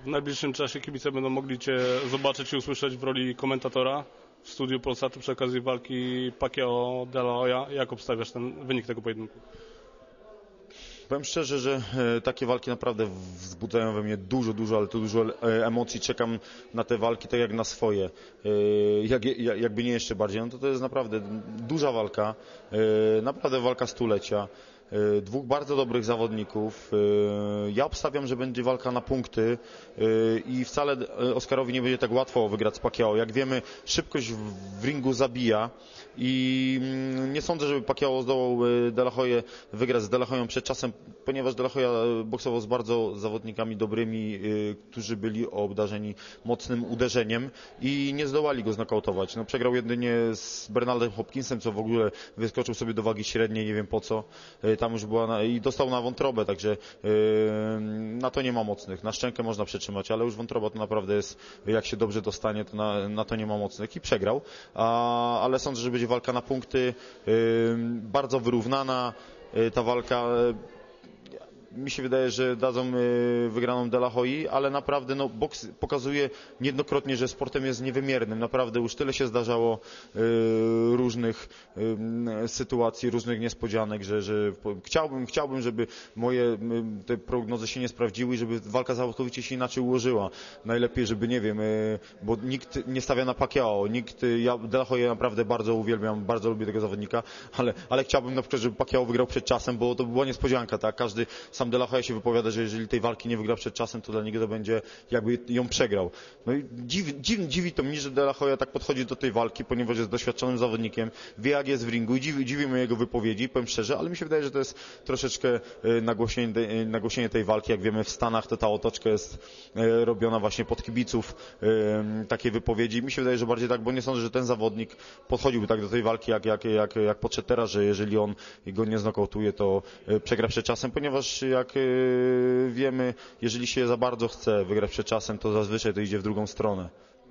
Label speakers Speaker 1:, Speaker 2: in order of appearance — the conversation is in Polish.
Speaker 1: W najbliższym czasie kibice będą mogli Cię zobaczyć i usłyszeć w roli komentatora w studiu Polsatu przy okazji walki Pacquiao-De La Hoya. Jak obstawiasz ten wynik tego pojedynku?
Speaker 2: Powiem szczerze, że takie walki naprawdę wzbudzają we mnie dużo, ale to dużo emocji. Czekam na te walki tak jak na swoje. Jakby nie jeszcze bardziej. No to jest naprawdę duża walka, naprawdę walka stulecia. Dwóch bardzo dobrych zawodników. Ja obstawiam, że będzie walka na punkty i wcale Oskarowi nie będzie tak łatwo wygrać z Pacquiao. Jak wiemy, szybkość w ringu zabija i nie sądzę, żeby Pacquiao zdołał De La Hoyę wygrać z De La Hoyą przed czasem, ponieważ De La Hoya boksował z bardzo zawodnikami dobrymi, którzy byli obdarzeni mocnym uderzeniem i nie zdołali go znokautować. No, przegrał jedynie z Bernaldem Hopkinsem, co w ogóle wyskoczył sobie do wagi średniej, nie wiem po co. Tam już była i dostał na wątrobę, także na to nie ma mocnych. Na szczękę można przetrzymać, ale już wątroba to naprawdę jest, jak się dobrze dostanie, to na to nie ma mocnych i przegrał. Ale sądzę, że będzie walka na punkty, bardzo wyrównana ta walka. Mi się wydaje, że dadzą wygraną De La Hoi, ale naprawdę no, boks pokazuje niejednokrotnie, że sportem jest niewymiernym. Naprawdę już tyle się zdarzało różnych sytuacji, różnych niespodzianek, że chciałbym, żeby moje te prognozy się nie sprawdziły i żeby walka całkowicie się inaczej ułożyła. Najlepiej, żeby nie wiem, bo nikt nie stawia na Pacquiao, ja De La Hoya naprawdę bardzo uwielbiam, bardzo lubię tego zawodnika, ale chciałbym na przykład, żeby Pacquiao wygrał przed czasem, bo to by była niespodzianka, tak? Każdy sam De La Hoya się wypowiada, że jeżeli tej walki nie wygra przed czasem, to dla niego to będzie jakby ją przegrał. No i dziwi to mnie, że De La Hoya tak podchodzi do tej walki, ponieważ jest doświadczonym zawodnikiem, wie jak jest w ringu i dziwi mnie jego wypowiedzi, powiem szczerze, ale mi się wydaje, że to jest troszeczkę nagłośnienie tej walki. Jak wiemy, w Stanach to ta otoczka jest robiona właśnie pod kibiców, takie wypowiedzi. Mi się wydaje, że bardziej tak, bo nie sądzę, że ten zawodnik podchodziłby tak do tej walki, jak podszedł teraz, że jeżeli on go nie znokautuje, to przegra przed czasem, ponieważ jak wiemy, jeżeli się za bardzo chce wygrać przed czasem, to zazwyczaj to idzie w drugą stronę.